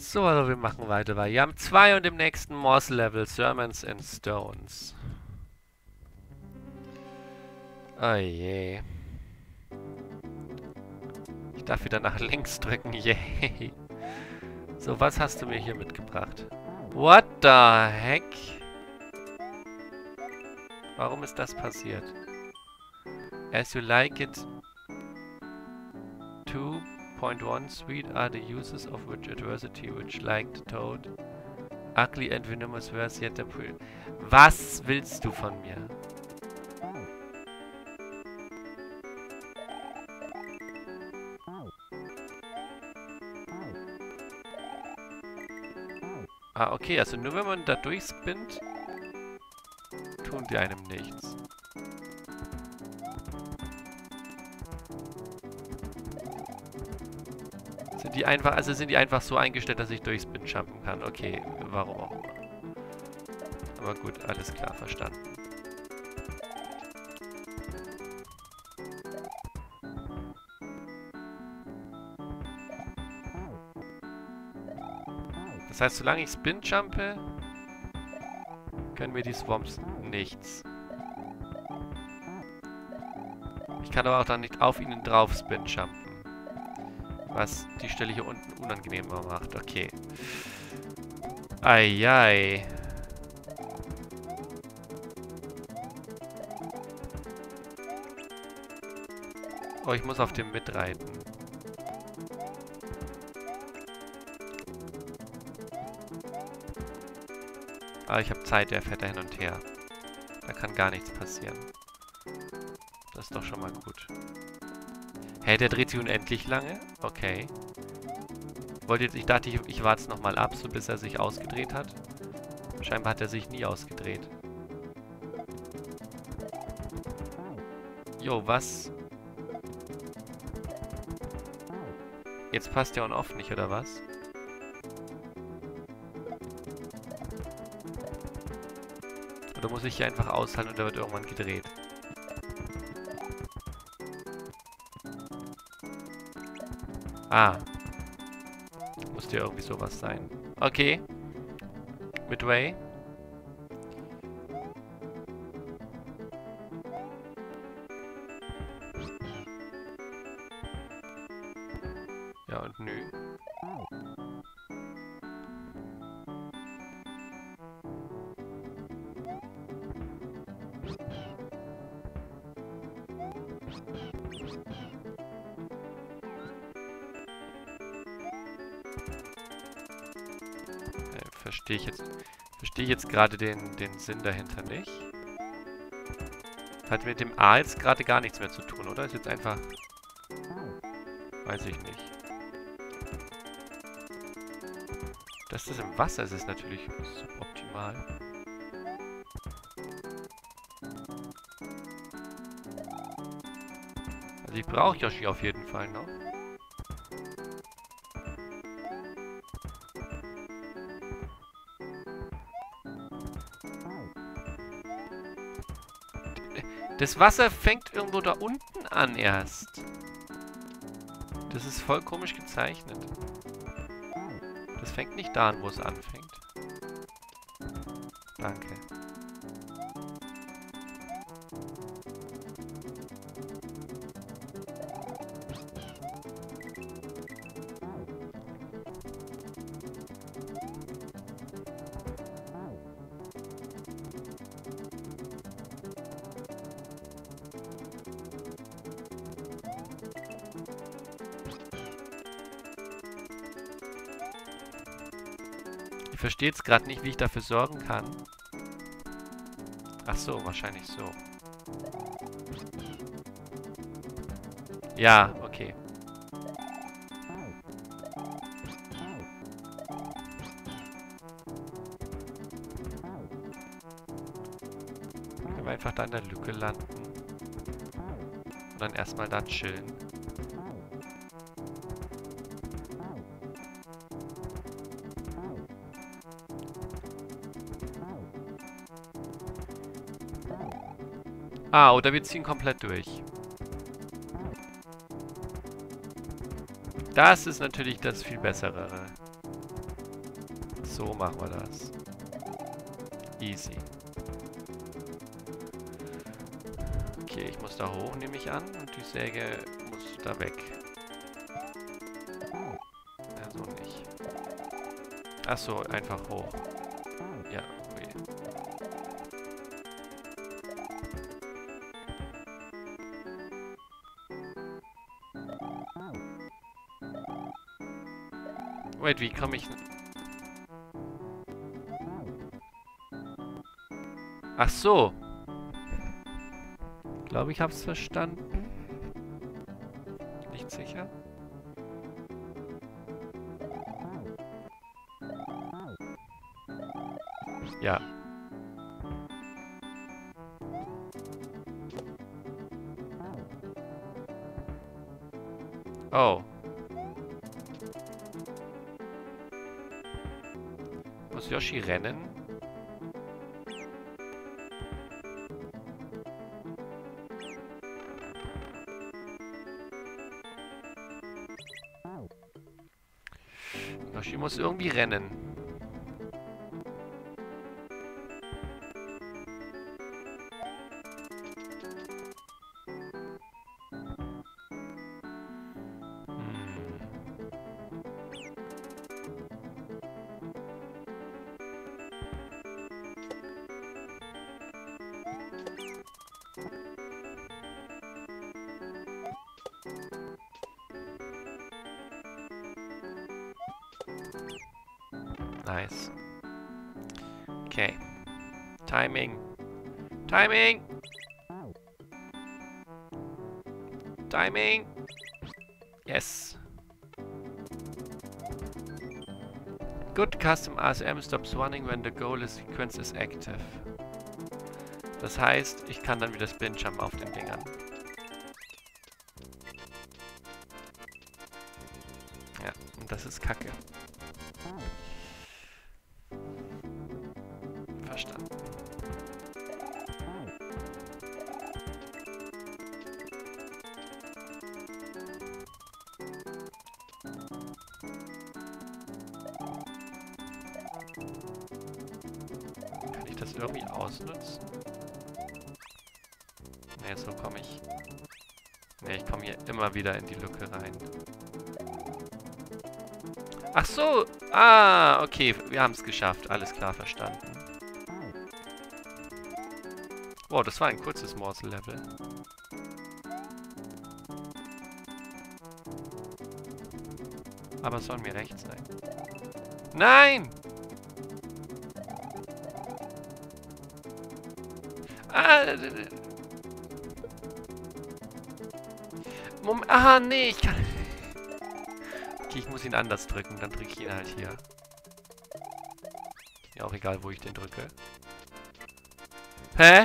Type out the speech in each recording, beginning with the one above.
So, also wir machen weiter. Wir haben 2 und im nächsten Morse-Level Sermons and Stones. Oh je. Ich darf wieder nach links drücken. Yay. So, was hast du mir hier mitgebracht? What the heck? Warum ist das passiert? As you like it. 2.1 Sweet are the uses of which adversity which like the toad. Ugly and venomous verse yet the Was willst du von mir? Ah, okay, also nur wenn man da durchspinnt, tun die einem nichts. Sind die einfach so eingestellt, dass ich durchs Spin jumpen kann? Okay, warum auch immer. Aber gut, alles klar, verstanden. Das heißt, solange ich Spin jumpe, können mir die Swamps nichts. Ich kann aber auch dann nicht auf ihnen drauf Spin jumpen. Was die Stelle hier unten unangenehmer macht. Okay. Eieiei. Oh, ich muss auf dem mitreiten. Aber ich habe Zeit, der fährt da hin und her. Da kann gar nichts passieren. Das ist doch schon mal gut. Hä, der dreht sich unendlich lange? Okay. Ich dachte, ich warte es nochmal ab, so bis er sich ausgedreht hat. Scheinbar hat er sich nie ausgedreht. Jo, was? Jetzt passt der On-Off nicht, oder was? Oder muss ich hier einfach aushalten und er wird irgendwann gedreht? Ah. Musste ja irgendwie sowas sein. Okay. Midway. Ja, und nö. Verstehe ich jetzt gerade den Sinn dahinter nicht. Hat mit dem A jetzt gerade gar nichts mehr zu tun, oder? Ist jetzt einfach... Weiß ich nicht. Dass das im Wasser ist, ist natürlich suboptimal. Also ich brauche Yoshi auf jeden Fall noch. Das Wasser fängt irgendwo da unten an erst. Das ist voll komisch gezeichnet. Das fängt nicht da an, wo es anfängt. Danke. Ich verstehe jetzt gerade nicht, wie ich dafür sorgen kann. Ach so, wahrscheinlich so. Ja, okay. Können wir einfach da in der Lücke landen. Und dann erstmal da chillen. Ah, oder wir ziehen komplett durch. Das ist natürlich das viel Bessere. So machen wir das. Easy. Okay, ich muss da hoch, nehme ich an. Und die Säge muss da weg. Ja, so nicht. Ach so, einfach hoch. Ja, okay. Wait, wie komme ich... Ach so. Ich glaube, ich habe es verstanden. Nicht sicher. Ja. Oh. Muss Yoshi rennen? Yoshi muss irgendwie rennen. Nice. Okay. Timing. Timing! Timing! Yes. Good custom ASM stops running when the goal sequence is active. Das heißt, ich kann dann wieder Spin Jump auf den Dingern. Ja, und das ist Kacke. Verstanden. Kann ich das irgendwie ausnutzen? Ne, so komme ich... Ne, ich komme hier immer wieder in die Lücke rein. Ach so! Ah, okay, wir haben es geschafft. Alles klar, verstanden. Wow, das war ein kurzes Morsel-Level. Aber es soll mir recht sein. Nein! Ah! Moment. Ah, nee, ich kann... Okay, ich muss ihn anders drücken. Dann drücke ich ihn halt hier. Ja, auch egal, wo ich den drücke. Hä?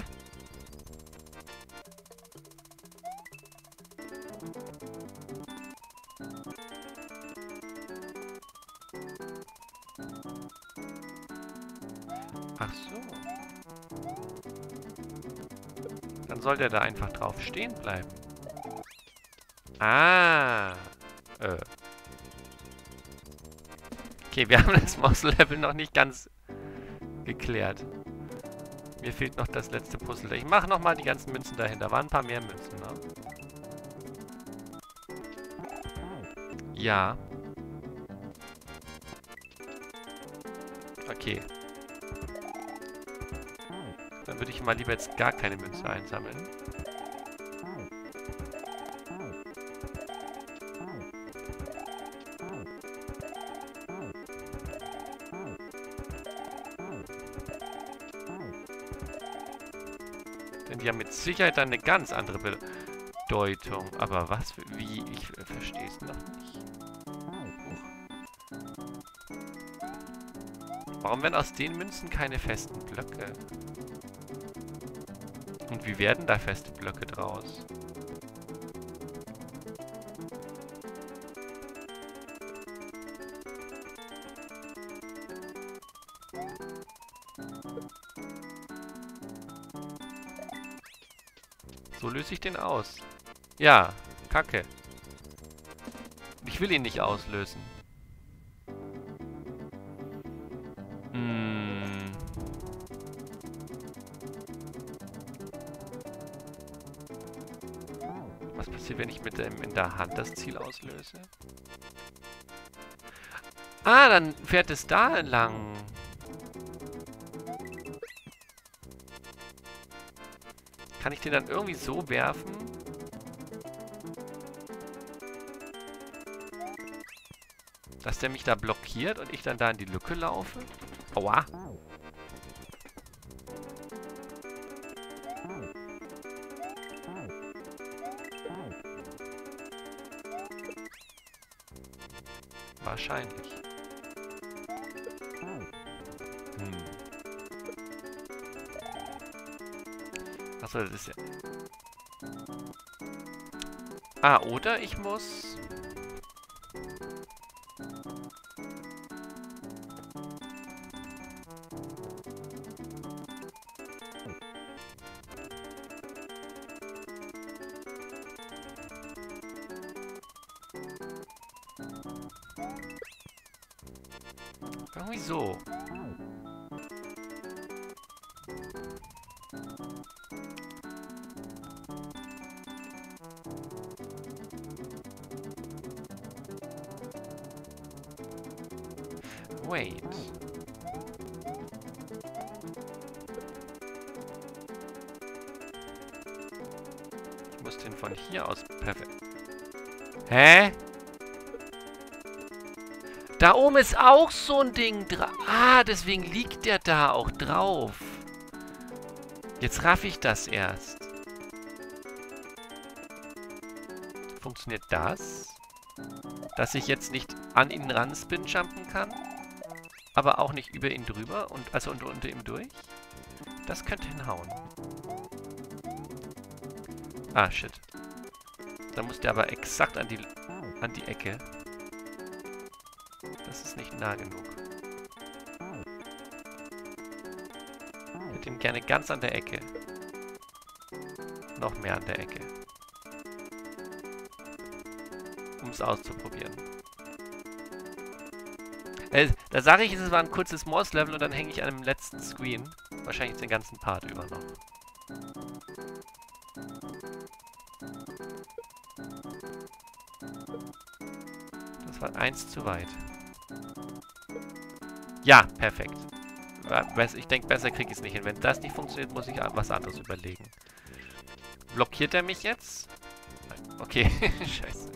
Ach so. Dann soll der da einfach drauf stehen bleiben. Ah. Okay, wir haben das Morsel-Level noch nicht ganz geklärt. Mir fehlt noch das letzte Puzzle. Ich mache nochmal die ganzen Münzen dahin. Da waren ein paar mehr Münzen, ne? Ja. Okay. Dann würde ich mal lieber jetzt gar keine Münze einsammeln. Denn die haben mit Sicherheit dann eine ganz andere Bedeutung. Aber was? Wie? Ich verstehe es noch nicht. Warum werden aus den Münzen keine festen Blöcke? Und wie werden da feste Blöcke draus? So löse ich den aus. Ja, Kacke. Ich will ihn nicht auslösen. passiert, wenn ich mit dem in der Hand das Ziel auslöse? Ah, dann fährt es da entlang. Kann ich den dann irgendwie so werfen? Dass der mich da blockiert und ich dann da in die Lücke laufe? Aua. Wahrscheinlich. Achso, das ist ja... Ah, oder ich muss... Irgendwie so. Wait. Ich muss den von hier aus perfekt... Hä? Da oben ist auch so ein Ding drauf. Ah, deswegen liegt der da auch drauf. Jetzt raff ich das erst. Funktioniert das? Dass ich jetzt nicht an ihn ran spin-jumpen kann? Aber auch nicht über ihn drüber und also unter ihm durch? Das könnte hinhauen. Ah, shit. Dann muss der aber exakt an die Ecke. Das ist nicht nah genug. Ich hätte ihn gerne ganz an der Ecke. Noch mehr an der Ecke. Um es auszuprobieren. Da sage ich, es war ein kurzes Morse-Level und dann hänge ich an dem letzten Screen. Wahrscheinlich den ganzen Part über noch. Das war 1 zu weit. Ja, perfekt. Ich denke, besser kriege ich es nicht hin. Wenn das nicht funktioniert, muss ich was anderes überlegen. Blockiert er mich jetzt? Nein. Okay, scheiße.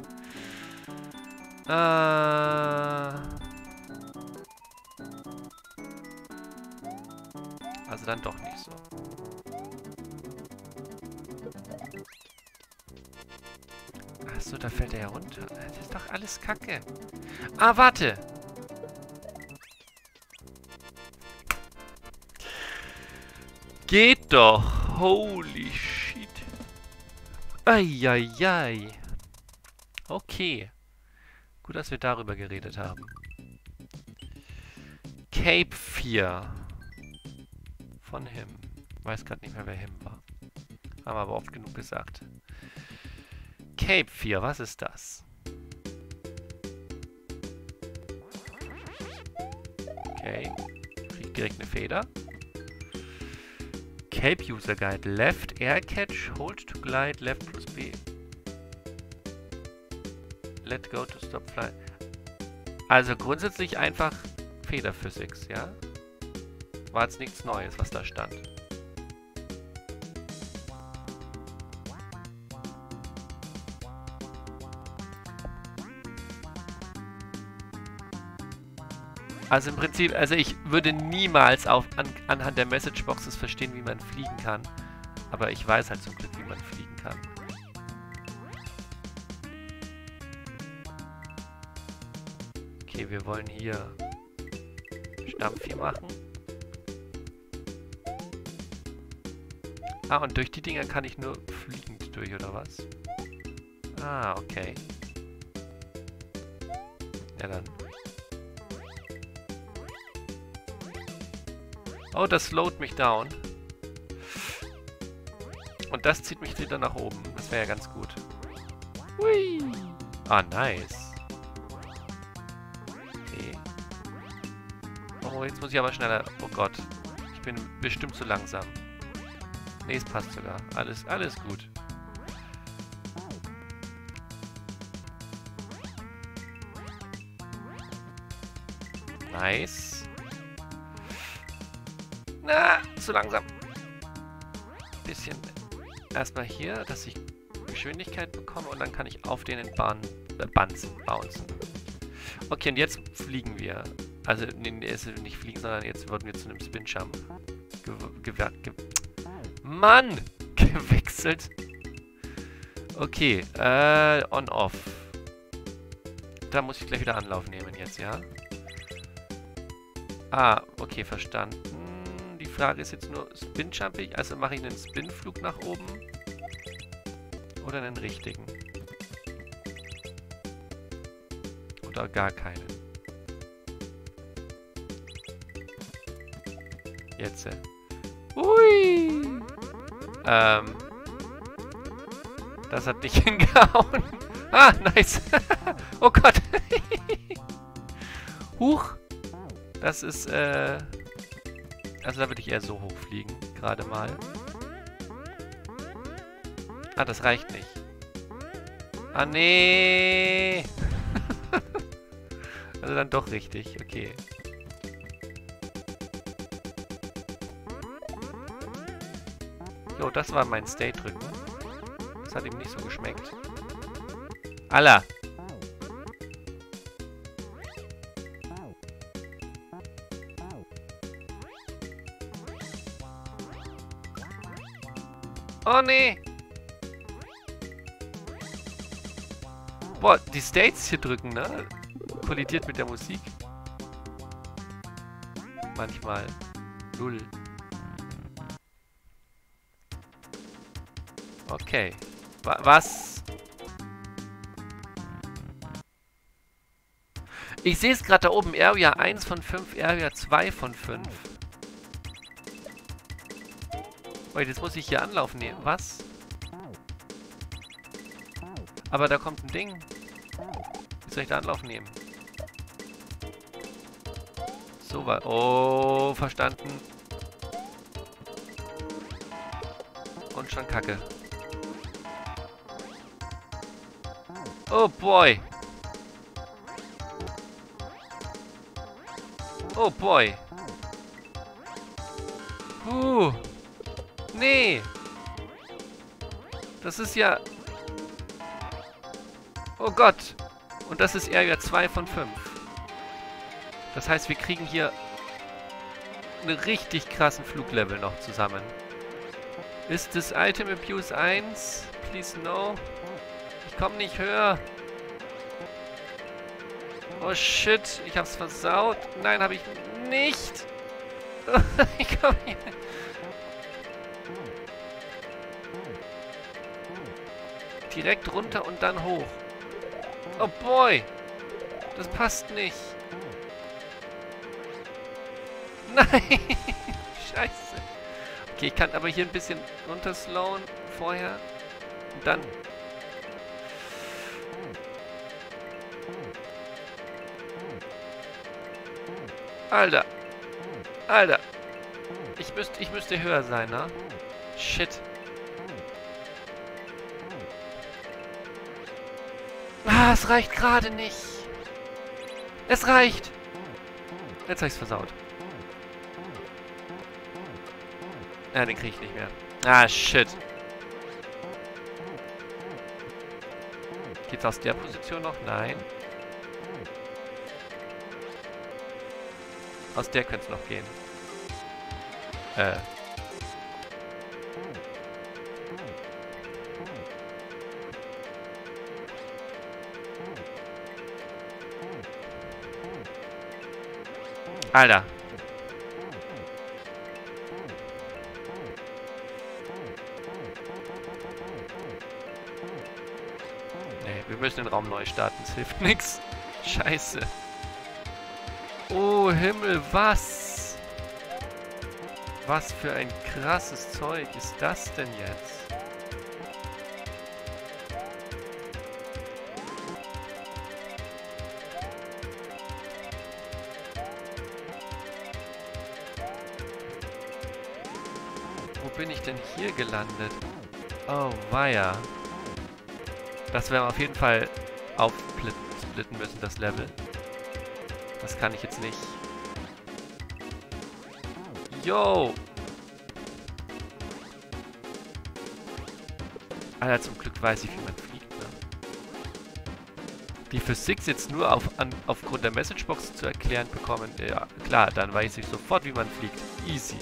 Also dann doch nicht so. Achso, da fällt er ja runter. Das ist doch alles Kacke. Ah, warte. Geht doch. Holy shit. Eieiei. Okay. Gut, dass wir darüber geredet haben. Cape 4. Von Him. Weiß gerade nicht mehr, wer Him war. Haben wir aber oft genug gesagt. Cape 4, was ist das? Okay. Kriegt direkt eine Feder. Cape User Guide. Left Air Catch, Hold to Glide, Left plus B. Let go to stop fly. Also grundsätzlich einfach Feder Physics, ja? War jetzt nichts Neues, was da stand. Also im Prinzip, also ich würde niemals anhand der Messageboxes verstehen, wie man fliegen kann. Aber ich weiß halt zum Glück, wie man fliegen kann. Okay, wir wollen hier Stampfi machen. Ah, und durch die Dinger kann ich nur fliegend durch, oder was? Ah, okay. Ja, dann. Oh, das slowt mich down. Und das zieht mich wieder nach oben. Das wäre ja ganz gut. Hui. Ah, nice. Okay. Oh, jetzt muss ich aber schneller... Oh Gott. Ich bin bestimmt zu langsam. Nee, es passt sogar. Alles gut. Nice. Na, zu langsam. Bisschen erstmal hier, dass ich Geschwindigkeit bekomme und dann kann ich auf den bouncen. Okay, und jetzt fliegen wir. Also, nee, nicht fliegen, sondern jetzt würden wir zu einem Spin-Jump Mann! Gewechselt. Okay, on-off. Da muss ich gleich wieder Anlauf nehmen jetzt, ja? Ah, okay, verstanden. Die Frage ist jetzt nur, Spin-Jumping? Also mache ich einen Spin-Flug nach oben? Oder einen richtigen? Oder gar keinen? Jetzt. Hui! Das hat nicht hingehauen. Ah, nice. Oh Gott. Huch. Das ist, also da würde ich eher so hoch fliegen. Gerade mal. Ah, das reicht nicht. Ah, nee. Also dann doch richtig. Okay. Jo, das war mein Stay-Drücken. Das hat ihm nicht so geschmeckt. Alla! Oh nee! Boah, die States hier drücken, ne? Kollidiert mit der Musik. Manchmal. Null. Okay. Was? Ich sehe es gerade da oben. Area 1 von 5, Area 2 von 5. Wait, jetzt muss ich hier Anlauf nehmen. Was? Aber da kommt ein Ding. Wie soll ich da Anlauf nehmen? So war. Oh, verstanden. Und schon Kacke. Oh boy. Oh boy. Nee. Das ist ja... Oh Gott. Und das ist Area 2 von 5. Das heißt, wir kriegen hier einen richtig krassen Fluglevel noch zusammen. Ist das Item Abuse 1? Please no. Ich komme nicht höher. Oh shit, ich hab's versaut. Nein, habe ich nicht. Ich komme nicht. Direkt runter und dann hoch. Oh boy. Das passt nicht. Nein. Scheiße. Okay, ich kann aber hier ein bisschen runterslowen vorher. Und dann. Alter. Alter. Ich müsste höher sein, ne? Shit. Ah, es reicht gerade nicht. Es reicht. Jetzt hab ich's versaut. Ja, den krieg ich nicht mehr. Ah, shit. Geht's aus der Position noch? Nein. Aus der könnte es noch gehen. Alter. Nee, wir müssen den Raum neu starten. Es hilft nichts. Scheiße. Oh Himmel, was? Was für ein krasses Zeug ist das denn jetzt? Wo bin ich denn hier gelandet? Oh, weia. Das werden wir auf jeden Fall aufsplitten müssen, das Level. Das das kann ich jetzt nicht. Yo! Alter, zum Glück weiß ich, wie man fliegt, ne? Die Physik jetzt nur aufgrund der Messagebox zu erklären bekommen. Ja, klar, dann weiß ich sofort, wie man fliegt. Easy.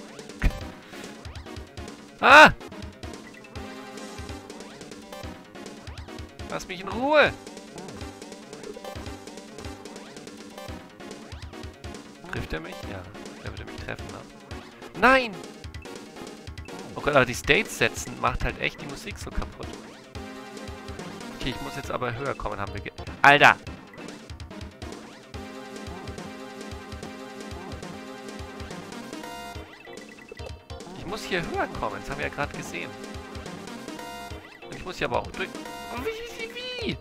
Ah! Lass mich in Ruhe! Trifft er mich? Ja, der würde mich treffen, ne? Nein! Oh Gott, aber die States setzen macht halt echt die Musik so kaputt. Okay, ich muss jetzt aber höher kommen, haben wir Alter! Ich muss hier höher kommen, das haben wir ja gerade gesehen. Und ich muss hier aber auch durch... Wie?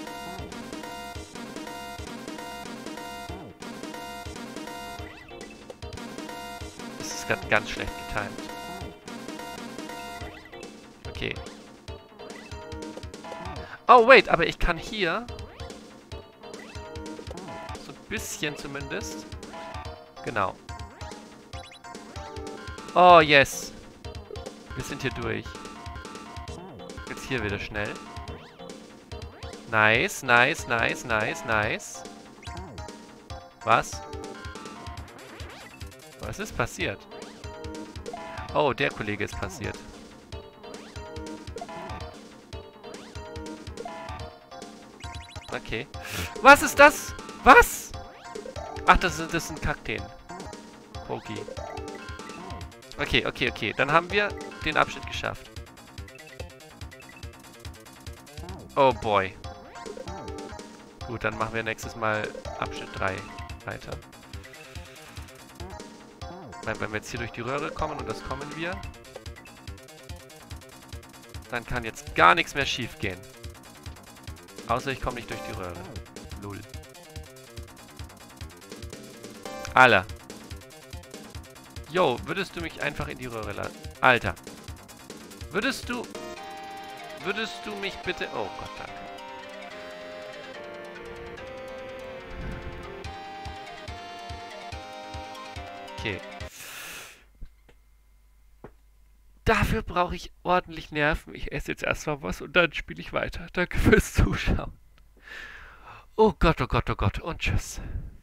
Das ist gerade ganz schlecht getimt. Okay. Oh, wait, aber ich kann hier... So ein bisschen zumindest. Genau. Oh, yes. Wir sind hier durch. Jetzt hier wieder schnell. Nice, nice, nice, nice, nice. Was? Was ist passiert? Oh, der Kollege ist passiert. Okay. Was ist das? Was? Ach, das sind Kakteen. Okay. Okay, okay, okay. Dann haben wir den Abschnitt geschafft. Oh boy. Gut, dann machen wir nächstes Mal Abschnitt 3 weiter. Weil wenn wir jetzt hier durch die Röhre kommen, und das kommen wir, dann kann jetzt gar nichts mehr schief gehen. Außer ich komme nicht durch die Röhre. Lull. Alter. Yo, würdest du mich einfach in die Röhre lassen? Alter. Würdest du mich bitte... Oh Gott, danke. Okay. Dafür brauche ich ordentlich Nerven. Ich esse jetzt erstmal was und dann spiele ich weiter. Danke fürs Zuschauen. Oh Gott, oh Gott, oh Gott. Und tschüss.